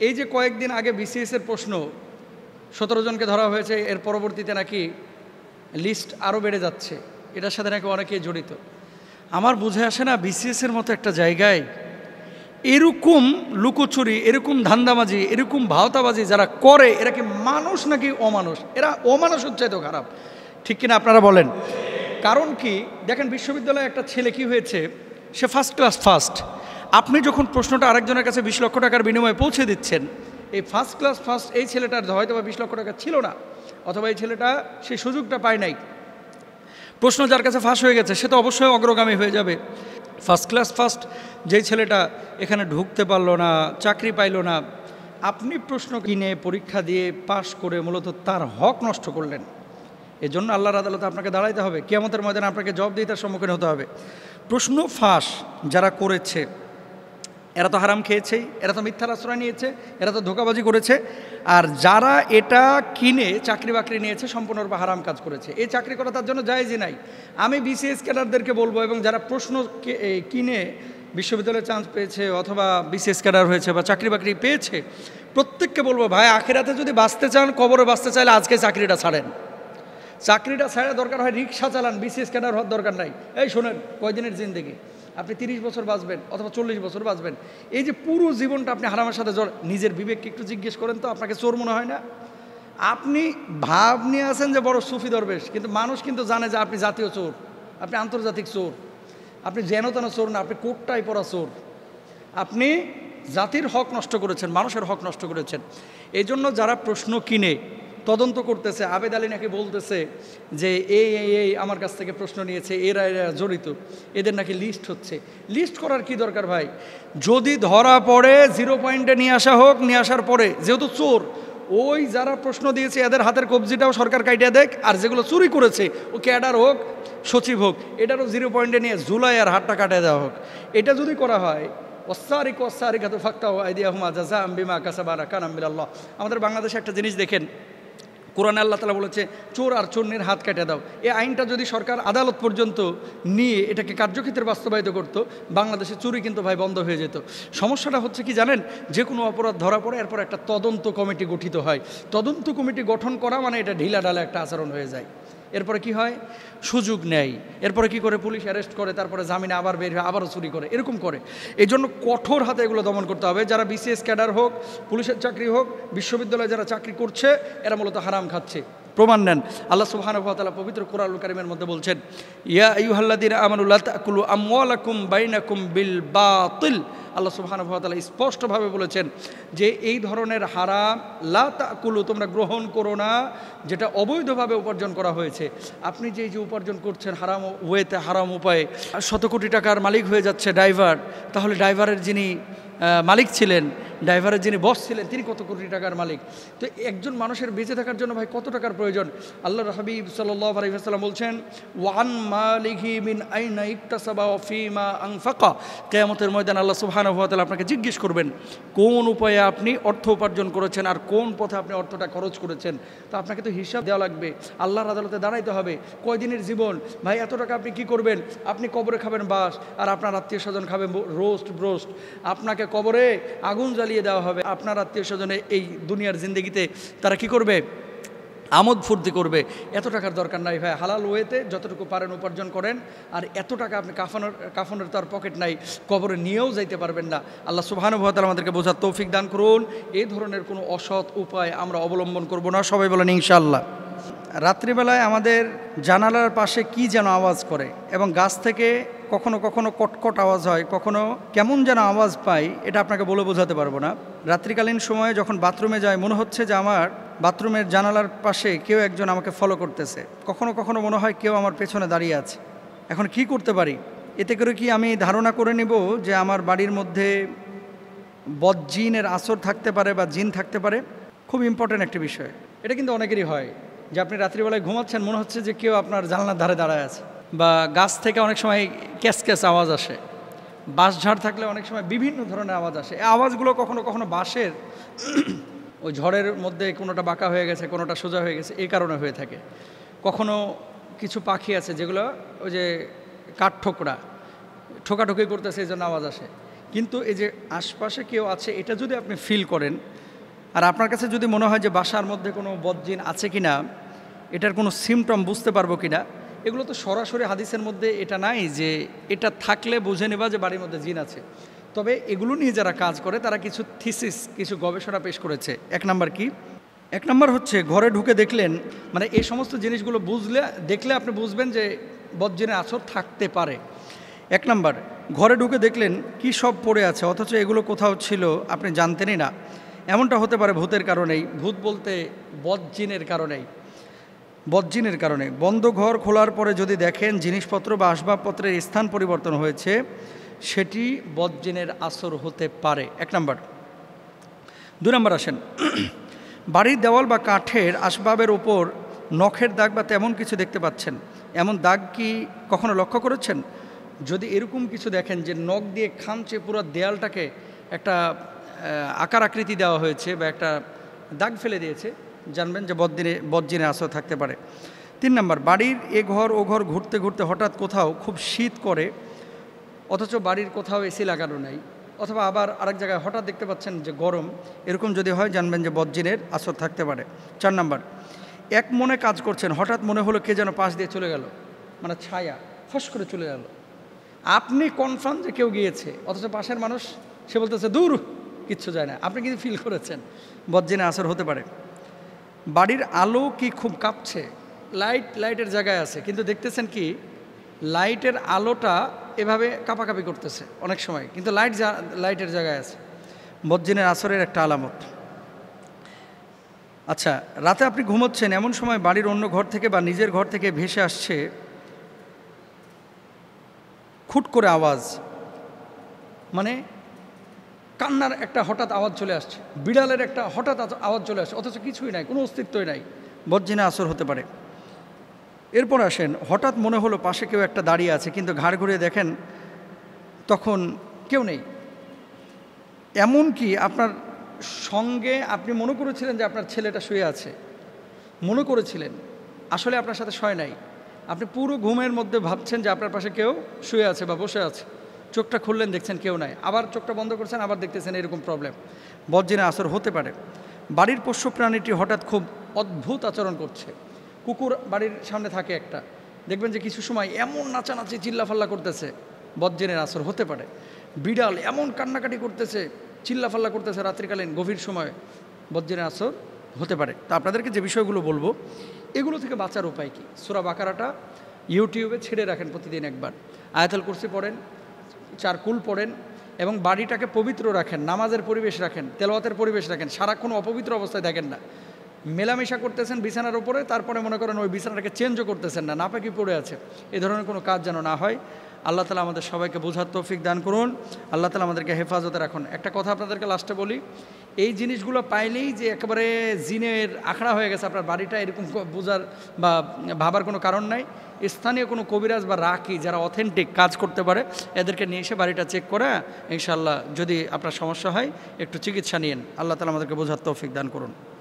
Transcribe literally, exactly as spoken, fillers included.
এই যে কয়েকদিন আগে বিসিএসের প্রশ্ন সতেরো জনকে ধরা হয়েছে, এর পরবর্তীতে নাকি লিস্ট আরও বেড়ে যাচ্ছে, এটার সাথে নাকি অনেকেই জড়িত। আমার বুঝে আসে না, বিসিএসের মতো একটা জায়গায় এরকম লুকোচুরি, এরকম ধান্দাবাজি, এরকম ভাওতাবাজি যারা করে, এরা কি মানুষ নাকি অমানুষ? এরা অমানুষ হচ্ছে তো খারাপ, ঠিক কিনা আপনারা বলেন? কারণ কি দেখেন, বিশ্ববিদ্যালয়ে একটা ছেলে কি হয়েছে, সে ফার্স্ট ক্লাস ফার্স্ট। আপনি যখন প্রশ্নটা আরেকজনের কাছে বিশ লক্ষ টাকার বিনিময়ে পৌঁছে দিচ্ছেন, এই ফার্স্ট ক্লাস ফার্স্ট এই ছেলেটার হয়তো বা বিশ লক্ষ টাকা ছিল না, অথবা এই ছেলেটা সেই সুযোগটা পায় নাই। প্রশ্ন যার কাছে ফাঁস হয়ে গেছে সে তো অবশ্যই অগ্রগামী হয়ে যাবে। ফার্স্ট ক্লাস ফার্স্ট যেই ছেলেটা এখানে ঢুকতে পারলো না, চাকরি পাইল না, আপনি প্রশ্ন কিনে পরীক্ষা দিয়ে পাশ করে মূলত তার হক নষ্ট করলেন। এজন্য আল্লাহর আদালতে আপনাকে দাঁড়াইতে হবে, কিয়ামতের ময়দানে আপনাকে জবাবদিহিতার সম্মুখীন হতে হবে। প্রশ্ন ফাঁস যারা করেছে এরা তো হারাম খেয়েছেই, এরা তো মিথ্যার আশ্রয় নিয়েছে, এরা তো ধোঁকাবাজি করেছে। আর যারা এটা কিনে চাকরি বাকরি নিয়েছে সম্পূর্ণরূপে হারাম কাজ করেছে। এই চাকরি করা তার জন্য জায়েজই নাই। আমি বিসিএস ক্যাডারদেরকে বলবো, এবং যারা প্রশ্ন কিনে বিশ্ববিদ্যালয়ে চান্স পেয়েছে অথবা বিসিএস ক্যাডার হয়েছে বা চাকরি বাকরি পেয়েছে, প্রত্যেককে বলবো, ভাই আখিরাতে যদি বাঁচতে চান, কবরে বাঁচতে চাইলে আজকে চাকরিটা ছাড়েন। চাকরিটা ছাড়া দরকার হয় রিক্সা চালান, বিসিএস ক্যাডার হওয়ার দরকার নাই। এই শোনেন, কয়দিনের জিন্দেগি, আপনি তিরিশ বছর বাঁচবেন অথবা চল্লিশ বছর বাঁচবেন, এই যে পুরো জীবনটা আপনি হারামের সাথে জড়, নিজের বিবেককে একটু জিজ্ঞেস করেন তো, আপনাকে চোর মনে হয় না? আপনি ভাব নিয়ে আছেন যে বড় সুফি দরবেশ, কিন্তু মানুষ কিন্তু জানে যে আপনি জাতীয় চোর, আপনি আন্তর্জাতিক চোর, আপনি যেন তেন চোর না, আপনি কোটটাই পরা চোর। আপনি জাতির হক নষ্ট করেছেন, মানুষের হক নষ্ট করেছেন। এই জন্য যারা প্রশ্ন কিনে তদন্ত করতেছে, আবেদ আলী নাকি বলতেছে যে এই এই এই আমার কাছ থেকে প্রশ্ন নিয়েছে, এরা এরা জড়িত, এদের নাকি লিস্ট হচ্ছে। লিস্ট করার কি দরকার ভাই? যদি ধরা পড়ে জিরো পয়েন্টে নিয়ে আসা হোক, নিয়ে আসার পরে যেহেতু চোর, ওই যারা প্রশ্ন দিয়েছে এদের হাতের কবজিটাও সরকার কাটিয়ে দেখ, আর যেগুলো চুরি করেছে ও ক্যাডার হোক, সচিব হোক, এটারও জিরো পয়েন্টে নিয়ে জুলাই আর হাতটা কাটিয়ে দেওয়া হোক। এটা যদি করা হয়, ওসারিক ওসারিকাতু ফাক্তাউ আইদিয়াহুমা জাযাআম বিমা কাসাবা নাকালাম মিনাল্লাহ। আমাদের বাংলাদেশে একটা জিনিস দেখেন, কোরআনে আল্লাহ তাআলা বলেছে চোর আর চোরনির হাত কেটে দাও। এই আইনটা যদি সরকার আদালত পর্যন্ত নিয়ে এটাকে কার্যক্ষেত্রে বাস্তবায়িত করতো, বাংলাদেশে চুরি কিন্তু ভাই বন্ধ হয়ে যেত। সমস্যাটা হচ্ছে কি জানেন, যে কোনো অপরাধ ধরা পড়ে এরপর একটা তদন্ত কমিটি গঠিত হয়। তদন্ত কমিটি গঠন করা মানে এটা ঢিলা ঢালা একটা আচরণ হয়ে যায়। এরপরে কি হয়, সুযোগ নেয়, এরপরে কি করে, পুলিশ অ্যারেস্ট করে, তারপরে জামিনে আবার বের হয়ে আবারও চুরি করে, এরকম করে। এই জন্য কঠোর হাতে এগুলো দমন করতে হবে। যারা বিসিএস ক্যাডার হোক, পুলিশের চাকরি হোক, বিশ্ববিদ্যালয়ে যারা চাকরি করছে, এরা মূলত হারাম খাচ্ছে। প্রমাণ নেন, আল্লাহ সুবহানাহু ওয়া তাআলা পবিত্র কোরআনুল কারীমের মধ্যে বলছেন, ইয়া আইয়ুহাল্লাযীনা আমানু লা তাকুলু আমওয়ালাকুম বাইনাকুম বিল বাতিল। আল্লাহ সুবহানাহু ওয়া তাআলা স্পষ্টভাবে বলেছেন যে এই ধরনের হারাম লা তাকুলু, তোমরা গ্রহণ করো না, যেটা অবৈধভাবে উপার্জন করা হয়েছে। আপনি যে যে উপার্জন করছেন হারাম ওয়েতে, হারাম উপায়ে, শত কোটি টাকার মালিক হয়ে যাচ্ছে ড্রাইভার, তাহলে ড্রাইভারের যিনি মালিক ছিলেন, ড্রাইভারের যিনি বস ছিলেন, তিনি কত কোটি টাকার মালিক। তো একজন মানুষের বেঁচে থাকার জন্য ভাই কত টাকার প্রয়োজন? আল্লাহর হাবিব সাল্লাল্লাহু আলাইহি ওয়াসাল্লাম বলছেন, ওয়ান মালিহি মিন আইনা ইকতাসাবা ওয়া ফীমা আনফাকা। কিয়ামতের ময়দানে আল্লাহ সুবহানাহু ওয়া তাআলা আপনাকে জিজ্ঞেস করবেন কোন উপায়ে আপনি অর্থ উপার্জন করেছেন আর কোন পথে আপনি অর্থটা খরচ করেছেন। তো আপনাকে তো হিসাব দেওয়া লাগবে, আল্লাহর আদালতে দাঁড়াইতে হবে। কয়দিনের জীবন ভাই, এত টাকা আপনি কি করবেন? আপনি কবরে খাবেন বাস, আর আপনার আত্মীয় স্বজন খাবেন রোস্ট ব্রোস্ট। আপনাকে কবরে আগুন জ্বালিয়ে দেওয়া হবে, আপনার আত্মীয় স্বজনে এই দুনিয়ার জিন্দগিতে তারা কি করবে? আমোদ ফুর্তি করবে। এত টাকার দরকার নাই ভাই, হালাল ওয়েতে যতটুকু পারেন উপার্জন করেন। আর এত টাকা আপনি কাফনের কাফনের তো আর পকেট নাই, কবরে নিয়েও যাইতে পারবেন না। আল্লাহ সুবহানাহু ওয়া তাআলা আমাদেরকে বোঝার তৌফিক দান করুন। এই ধরনের কোনো অসৎ উপায় আমরা অবলম্বন করব না, সবাই বলেন ইনশাআল্লাহ। রাত্রিবেলায় আমাদের জানালার পাশে কি যেন আওয়াজ করে, এবং গাছ থেকে কখনো কখনো কটকট আওয়াজ হয়, কখনো কেমন যেন আওয়াজ পাই, এটা আপনাকে বলে বোঝাতে পারবো না। রাত্রিকালীন সময়ে যখন বাথরুমে যাই, মনে হচ্ছে যে আমার বাথরুমের জানালার পাশে কেউ একজন আমাকে ফলো করতেছে। কখনো কখনো মনে হয় কেউ আমার পেছনে দাঁড়িয়ে আছে। এখন কি করতে পারি? এতে করে কি আমি ধারণা করে নিব যে আমার বাড়ির মধ্যে বদজিনের আসর থাকতে পারে বা জিন থাকতে পারে? খুব ইম্পর্ট্যান্ট একটা বিষয়। এটা কিন্তু অনেকেরই হয় যে আপনি রাত্রিবেলায় ঘুমাচ্ছেন, মনে হচ্ছে যে কেউ আপনার জানলার ধারে দাঁড়ায় আছে, বা গাছ থেকে অনেক সময় ক্যাস ক্যাস আওয়াজ আসে, বাঁশঝাড় থাকলে অনেক সময় বিভিন্ন ধরনের আওয়াজ আসে। এই আওয়াজগুলো কখনো কখনো বাঁশের ওই ঝড়ের মধ্যে কোনোটা বাঁকা হয়ে গেছে, কোনোটা সোজা হয়ে গেছে, এই কারণে হয়ে থাকে। কখনো কিছু পাখি আছে যেগুলো ওই যে কাঠ ঠোকরা ঠোকাঠুকি করতেছে, এই জন্য আওয়াজ আসে। কিন্তু এই যে আশপাশে কেউ আছে এটা যদি আপনি ফিল করেন, আর আপনার কাছে যদি মনে হয় যে বাসার মধ্যে কোনো বদজিন আছে কি না, এটার কোনো সিমটম বুঝতে পারবো কি না, এগুলো তো সরাসরি হাদিসের মধ্যে এটা নাই যে এটা থাকলে বুঝে নেবা যে বাড়ির মধ্যে জিন আছে। তবে এগুলো নিয়ে যারা কাজ করে তারা কিছু থিসিস, কিছু গবেষণা পেশ করেছে। এক নাম্বার কি? এক নাম্বার হচ্ছে ঘরে ঢুকে দেখলেন, মানে এই সমস্ত জিনিসগুলো বুঝলে দেখলে আপনি বুঝবেন যে বদজিনের আসর থাকতে পারে। এক নাম্বার, ঘরে ঢুকে দেখলেন কি সব পড়ে আছে অথচ এগুলো কোথাও ছিল আপনি জানতেনই না। এমনটা হতে পারে ভূতের কারণেই, ভূত বলতে বদজিনের কারণেই, বদজিনের কারণে। বন্ধ ঘর খোলার পরে যদি দেখেন জিনিসপত্র বা আসবাবপত্রের স্থান পরিবর্তন হয়েছে, সেটি বদজিনের আসর হতে পারে। এক নাম্বার। দুই নাম্বার আসেন, বাড়ির দেওয়াল বা কাঠের আসবাবের ওপর নখের দাগ বা তেমন কিছু দেখতে পাচ্ছেন, এমন দাগ কি কখনো লক্ষ্য করেছেন? যদি এরকম কিছু দেখেন যে নখ দিয়ে খামচে পুরো দেয়ালটাকে একটা আকার আকৃতি দেওয়া হয়েছে বা একটা দাগ ফেলে দিয়েছে, জানবেন যে বদদিনে বদজিনের আসর থাকতে পারে। তিন নম্বর, বাড়ির এ ঘর ও ঘর ঘুরতে ঘুরতে হঠাৎ কোথাও খুব শীত করে অথচ বাড়ির কোথাও এসি লাগানো নাই, অথবা আবার আরেক জায়গায় হঠাৎ দেখতে পাচ্ছেন যে গরম, এরকম যদি হয় জানবেন যে বদজিনের আসর থাকতে পারে। চার নম্বর, এক মনে কাজ করছেন, হঠাৎ মনে হলো কে যেন পাশ দিয়ে চলে গেল, মানে ছায়া ফস করে চলে গেল, আপনি কনফার্ম যে কেউ গিয়েছে, অথচ পাশের মানুষ সে বলতেছে দূর কিচ্ছু যায় না, আপনি কিন্তু ফিল করেছেন, বদজিনের আসর হতে পারে। বাড়ির আলো কি খুব কাঁপছে, লাইট লাইটের জায়গায় আছে কিন্তু দেখতেছেন কি লাইটের আলোটা এভাবে কাঁপাকাঁপি করতেছে অনেক সময়, কিন্তু লাইট লাইটের জায়গায় আছে, বদজিনের আসরের একটা আলামত। আচ্ছা, রাতে আপনি ঘুমোচ্ছেন, এমন সময় বাড়ির অন্য ঘর থেকে বা নিজের ঘর থেকে ভেসে আসছে খুট করে আওয়াজ, মানে কান্নার একটা হঠাৎ আওয়াজ চলে আসছে, বিড়ালের একটা হঠাৎ আওয়াজ চলে আসছে, অথচ কিছুই নাই, কোনো অস্তিত্বই নাই, বদজিনের আসর হতে পারে। এরপর আসেন, হঠাৎ মনে হলো পাশে কেউ একটা দাঁড়িয়ে আছে কিন্তু ঘাড় ঘুরিয়ে দেখেন তখন কেউ নেই। এমন কি আপনার সঙ্গে আপনি মনে করেছিলেন যে আপনার ছেলেটা শুয়ে আছে, মনে করেছিলেন, আসলে আপনার সাথে শয় নাই, আপনি পুরো ঘুমের মধ্যে ভাবছেন যে আপনার পাশে কেউ শুয়ে আছে বা বসে আছে, চোখটা খুললেন দেখছেন কেউ নাই, আবার চোখটা বন্ধ করছেন আবার দেখতেছেন, এরকম প্রবলেম, বদজিনের আসর হতে পারে। বাড়ির পোষ্য প্রাণীটি হঠাৎ খুব অদ্ভুত আচরণ করছে, কুকুর বাড়ির সামনে থাকে একটা, দেখবেন যে কিছু সময় এমন নাচানাচি চিল্লাফাল্লা করতেছে, বদজিনের আসর হতে পারে। বিড়াল এমন কান্নাকাটি করতেছে, চিল্লাফাল্লা করতেছে রাত্রিকালীন গভীর সময়, বদজিনের আসর হতে পারে। তা আপনাদেরকে যে বিষয়গুলো বলবো এগুলো থেকে বাঁচার উপায় কি? সূরা বাকারাটা ইউটিউবে ছেড়ে রাখেন প্রতিদিন একবার, আয়াতুল কুরসি পড়েন, চার কুল পড়েন এবং বাড়িটাকে পবিত্র রাখেন, নামাজের পরিবেশ রাখেন, তেলাওয়াতের পরিবেশ রাখেন, সারাক্ষণ অপবিত্র অবস্থায় থাকেন না, মেলামেশা করতেছেন বিছানার উপরে, তারপরে মনে করেন ওই বিছানাটাকে চেঞ্জও করতেছেন না, নাপাকি পড়ে আছে, এই ধরনের কোনো কাজ যেন না হয়। আল্লাহ তালা আমাদের সবাইকে বোঝার তৌফিক দান করুন, আল্লাহ তালা আমাদেরকে হেফাজতে রাখুন। একটা কথা আপনাদেরকে লাস্টে বলি, এই জিনিসগুলো পাইলেই যে একেবারে জিনের আখড়া হয়ে গেছে আপনার বাড়িটা, এরকম বোঝার বা ভাবার কোনো কারণ নাই। স্থানীয় কোনো কবিরাজ বা রাকি যারা অথেন্টিক কাজ করতে পারে এদেরকে নিয়ে এসে বাড়িটা চেক করে ইনশাআল্লাহ যদি আপনার সমস্যা হয় একটু চিকিৎসা নিন। আল্লাহ তালা আমাদেরকে বোঝার তৌফিক দান করুন।